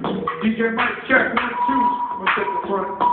DJ Mike, check 1, 2. I'll take the front.